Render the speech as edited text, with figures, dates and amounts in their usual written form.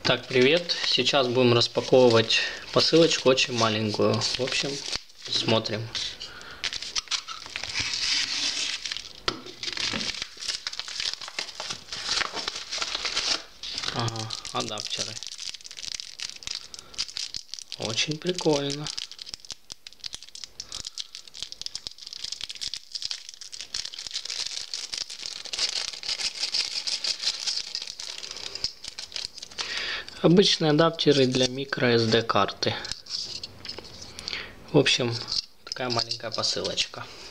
Так, привет. Сейчас будем распаковывать посылочку очень маленькую. В общем, смотрим. Ага, адаптеры. Очень прикольно. Обычные адаптеры для microSD карты. В общем, такая маленькая посылочка.